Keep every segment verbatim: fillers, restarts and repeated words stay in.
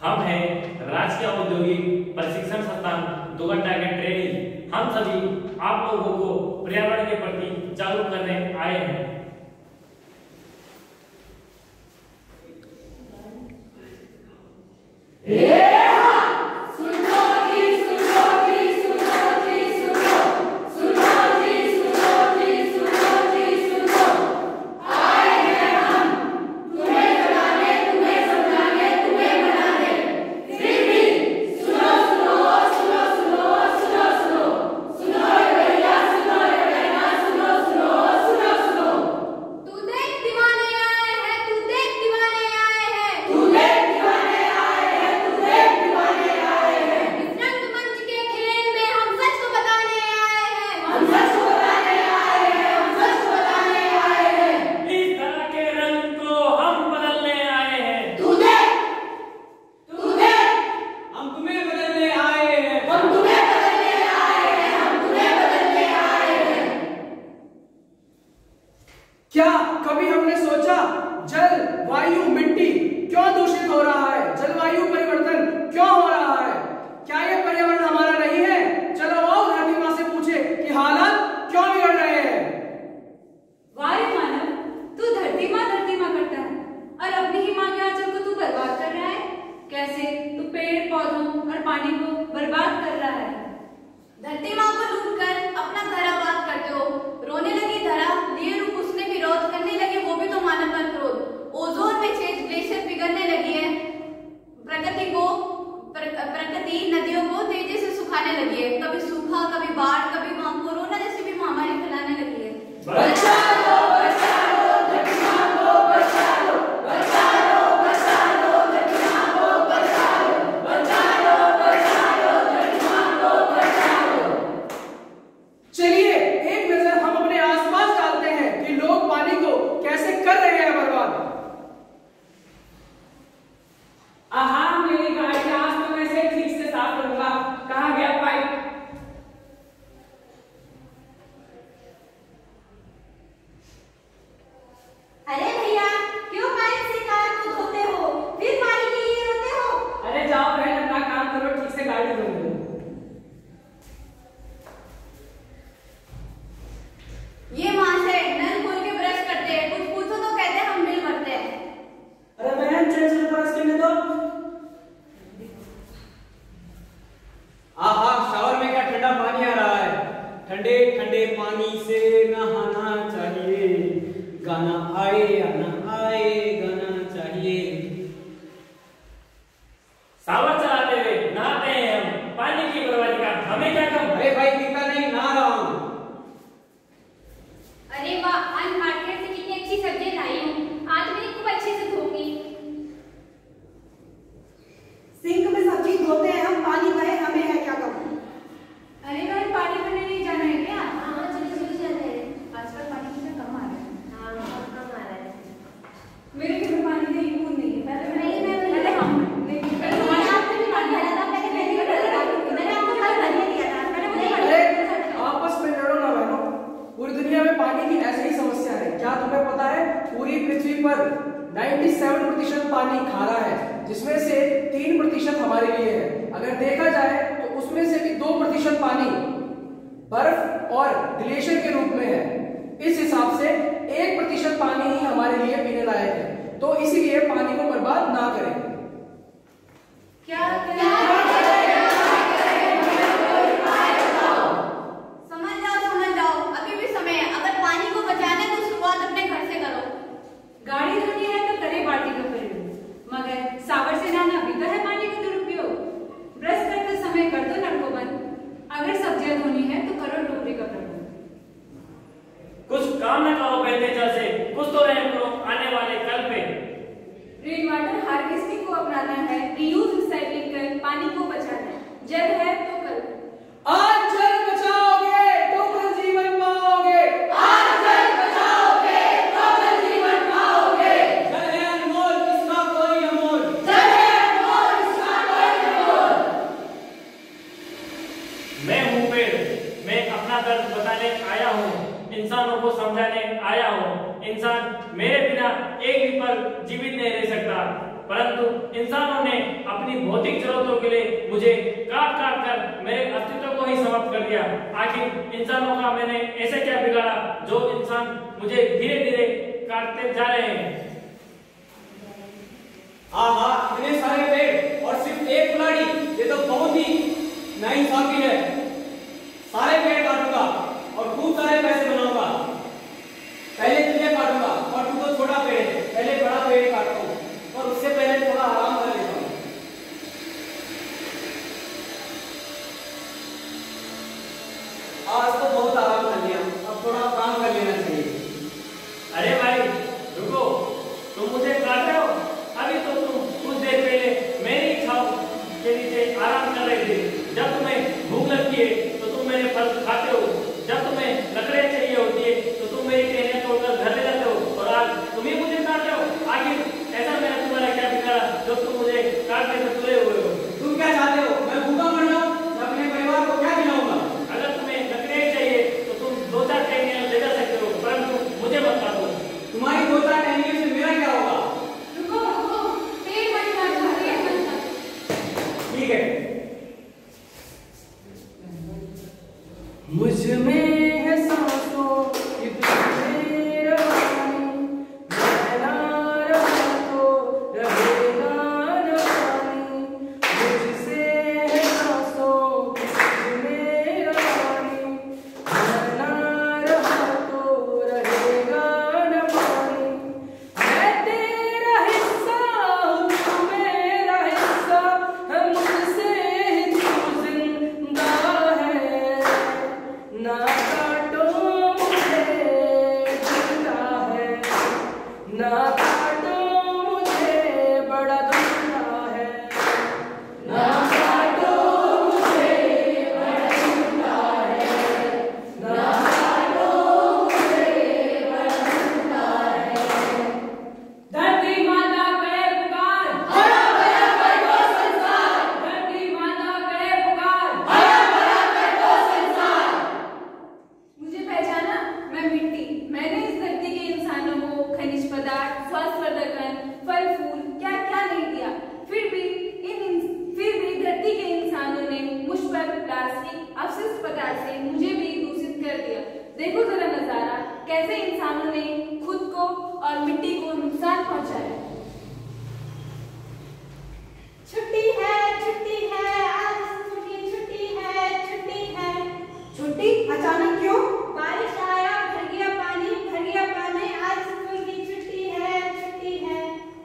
हम हैं राजकीय औद्योगिक प्रशिक्षण संस्थान दुगट्टा के ट्रेनी। हम सभी आप लोगों को पर्यावरण के प्रति जागरूक करने आए हैं। क्या कभी हमने सोचा जल, वायु, मिट्टी क्यों दूषित हो रहा है? जलवायु परिवर्तन क्यों हो रहा है? क्या ये पर्यावरण हमारा नहीं है? चलो आओ धरती माँ से पूछे कि हालात क्यों बिगड़ रहे हैं। वायु मानव, तू धरती माँ धरती माँ करता है और अपनी ही माँ के आंचल को तू बर्बाद कर रहा है। कैसे? तू पेड़ पौधों और पानी को बर्बाद कर रहा है। धरती माँ को लूट कर अपना घर आबाद करते हो। रोने लगी धरा, लिए रूप उसने विरोध करने लगे, वो भी तो मानव का क्रोध। ओजोन में छेद, ग्लेशियर पिघलने लगी है। प्रकृति को प्र, प्रकृति नदियों को तेजी से सुखाने लगी है। कभी सूखा, कभी बाढ़, कभी कोरोना जैसी भी महामारी फैलाने लगी है। बचा लो, बचा लो, धरती माँ को बचा लो, बचा लो, बचा लो, धरती माँ को बचा लो, बचा लो, बचा लो, धरती माँ को बचा लो। चलिए एक नजर हम अपने आसपास डालते हैं कि लोग पानी को कैसे कर रहे हैं बर्बाद। आहा, मेरी गाड़ी आज तो मैं से ठीक से साफ करूंगा। कहाँ गया पाइप? अरे भैया, क्यों पाइप से कार को धोते हो? फिर पानी के लिए रोते हो? अरे जाओ बहन, अपना काम करो, ठीक से गाड़ी धो लो। ये माँ से नल खोल के ब्रश करते हैं, कुछ पूछो तो कहते हैं हम बिल भरते हैं। अरे बहन, चल चल ब्रश करने दो। आहा, शावर में क्या ठंडा पानी आ रहा है। ठंडे ठंडे पानी से नहाना चाहिए। गाना आए या ना आए, गाना चाहिए। सावर चलाते हुए नहाते हैं हम, पानी की बर्बादी का हमें क्या कम? अरे भाई, पीता नहीं, नहा रहा हूँ। अरे वाह, आज मार्केट से कितनी अच्छी सब्जियां लाई हूँ, आज मैं खूब अच्छे से धोऊंगी। सिंक में सब्जी धोते हैं हम, पानी बहे हमें है क्या कम? अरे भाई, पानी भरने नहीं जाना है क्या? हाँ चलो चलो चल रहे हैं। आजकल पानी कितना कम आ रहा है। हाँ बहुत कम आ रहा है। मेरे घर में पानी नहीं, बूंद नहीं है। पहले नहीं, मैं पहले हम नहीं, पहले मैंने आपको भी पानी भरा था, मैंने पहले भी भरा था, मैंने आपको कल भरने दिया था, मैंने मुझे अरे आपस में लड़ो ना बहनों। पूरी दुनिया में पानी की ऐसी ही समस्या है। क्या तुम्हें पता है पूरी पृथ्वी पर सत्तानवे प्रतिशत पानी खारा है, जिसमें से तीन प्रतिशत हमारे लिए है। अगर देखा जाए तो उसमें से भी दो प्रतिशत पानी बर्फ और ग्लेशियर के रूप में है। इस हिसाब से एक प्रतिशत पानी ही हमारे लिए पीने लायक है। तो इसीलिए पानी को बर्बाद ना करें। क्या समझ जाओ समझ जाओ, अभी भी समय है। अगर पानी को बचाना है तो शुरुआत अपने घर से करो। गाड़ी धोनी है तो करे बाल्टी का प्रयोग, मगर सावर से नहाना भी तो है पानी का दुरुपयोग। ब्रश करते समय कर दो नल को बंद। अगर सब्जियां धोनी है तो करो टोकरी का प्रयोग। कुछ काम न करो बहते जल से, कुछ तो रहम करो आने वाले कल पे। रेन वाटर हार्वेस्टिंग को अपनाना है, रीयूज रिसाइकलिंग कर पानी को बचाना है। जल है तो कल। आज जल बचाओगे तो कल जीवन पाओगे। आज जल बचाओगे तो कल जीवन पाओगे। जल है अनमोल, इसका कोई अमोल। जल है अनमोल, इसका कोई अमोल। मैं हूँ पेड़, मैं अपना दर्द बताने आया हूँ, इंसानों को समझाने आया हूँ। इंसान मेरे बिना एक भी पल जीवित नहीं रह सकता। परंतु इंसानों ने अपनी भौतिक जरूरतों के लिए मुझे काट काट कर मेरे अस्तित्व को ही समाप्त कर दिया। आखिर इंसानों का मैंने ऐसे क्या बिगाड़ा जो इंसान मुझे धीरे धीरे काटते जा रहे हैं। आहा, इतने सारे पेड़ और सिर्फ एक कुल्हाड़ी, ये तो बहुत ही नाइंसाफी है। सारे पेड़ काटूंगा और खूब सारे पैसे बनाऊंगा। पहले तुझे काटूंगा और तू तो छोटा पेड़ है, पहले बड़ा पेड़ काटता हूँ और उससे पहले थोड़ा आराम कर लेता हूँ। आज तो बहुत आराम कर लिया, अब थोड़ा काम कर लेना चाहिए। अरे भाई रुको, तुम मुझे काट रहे हो? अभी तो तुम कुछ देर पहले मेरी छाव के नीचे आराम कर रहे थे। जब तुम्हें भूख लगती है तो तुम मेरे फल खाते हो, जब तुम्हें लकड़ियां चाहिए होती है तो तुम मेरी टहनियां तोड़कर घर ले जाते हो, और आज तुम ही मुझे काट रहे हो। आखिर ऐसा मैंने तुम्हारा क्या बिगाड़ा जो तुम मुझे काटने से तुले हुए हो? तुम क्या चाहते हो? मैं भूखा मर जाऊं? मैं अपने परिवार को क्या खिलाऊंगा? अगर तुम्हें लकड़ियां चाहिए तो तुम दो चार टहनियां ले जा सकते हो, परंतु मुझे मत काटो। तुम्हारी दो चार टहनियों से मेरा क्या होगा? रुको रुको, पेड़ मत काटो, पेड़ मत काटो। ठीक है। मुझ में है सांसों की तुझमें रवानी, मैं ना रहा तो रहेगा न पानी। मुझसे है सांसों की तुझमें रवानी, मैं ना रहा तो रहेगा न पानी। मैं तेरा हिस्सा हूँ, तू मेरा हिस्सा है, मुझसे ही तू जिंदा है। ना काटो मुझे, जिंदा है, ना काटो मुझे, बड़ा जिंदा है। ना काटो मुझे, बड़ा जिंदा है, ना काटो मुझे, बड़ा जिंदा है। धरती माता करे पुकार, हरा भरा कर दो संसार, धरती माता करे पुकार। हरा भरा कर दो संसार। मुझे पहचाना? मैं मिट्टी। मैंने इस धरती के इंसानों को खनिज पदार्थ, स्वास्थ्यवर्धक अन्न, फल फूल क्या क्या नहीं दिया। फिर भी इन इन- फिर भी धरती के इंसानों ने मुझ पर प्लास्टिक अपशिष्ट पदार्थ से मुझे भी दूषित कर दिया। देखो जरा नजारा, कैसे इंसानों ने खुद को और मिट्टी को नुकसान पहुंचाया। छुट्टी है, छुट्टी है, आज स्कूल की छुट्टी है, छुट्टी है। छुट्टी अचानक क्यों? बारिश आया, भर गया पानी, भर गया पानी, आज स्कूल की छुट्टी है, छुट्टी है।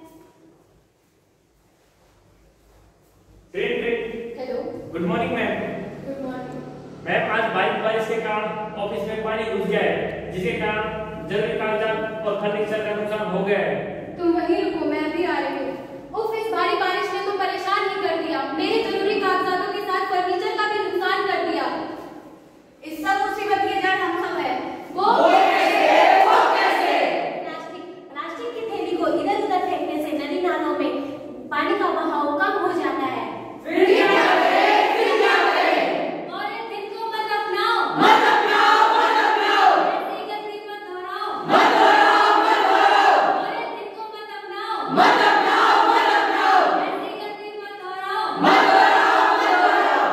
Friend friend hello, good morning ma'am. Good morning. Ma'am आज बारिश बारिश के कारण ऑफिस में पानी घुस गया है, जिसके कारण जरूरी कागजात और फर्नीचर का नुकसान हो गया है। तुम वहीं रुको, मैं अभी आ रही हूँ। उफ, इस भारी बारिश ने तो परेशान ही कर दिया। मेरे जरूरी कागजातों के साथ फर्नीचर का भी नुकसान कर दिया। इस सब मुसीबत के जड़ हम सब है। वो कैसे? वो कैसे? प्लास्टिक प्लास्टिक की थैली को इधर उधर फेंकने से नदी नालों में पानी का बहाव कम हो जाता है। फिर क्या करें? फिर क्या करें? और इस दिन को मत अपनाओ, मत अपनाओ, मत अपनाओ, ऐसी गलती मत दोहराओ, मत दोहराओ, मत दोहराओ, और इस दिन को मत अपनाओ, मत अपनाओ, मत अपनाओ, ऐसी गलती मत दोहराओ, मत दोहराओ, मत दोहराओ।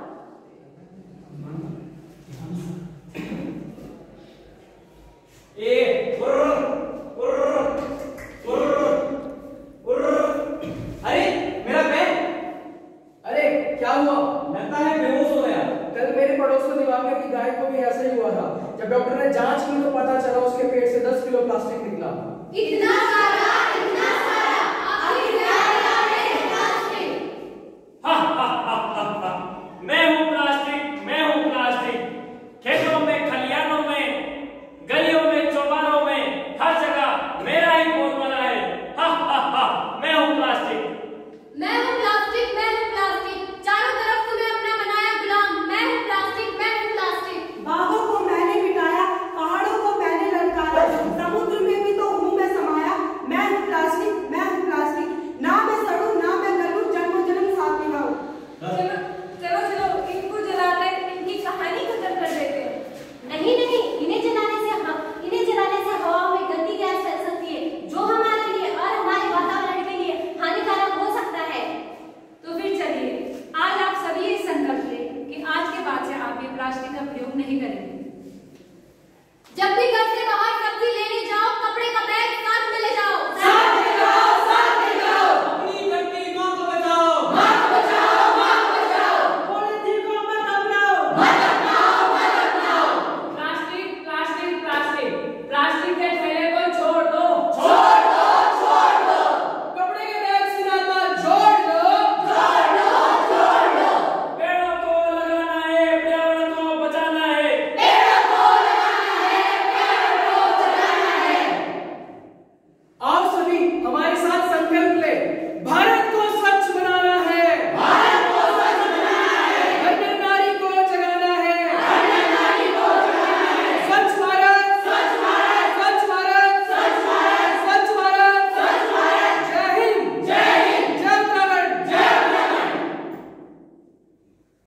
ए उर्र, उर्र, उर्र, उर्र। अरे मेरा बैग अरे क्या हुआ? लगता है बेहोश हो गया। कल मेरे पड़ोस में दिवाकर की गाय को भी ऐसा ही हुआ था। जब डॉक्टर ने जांच की तो पता चला उसके पेट से दस किलो प्लास्टिक निकला। इतना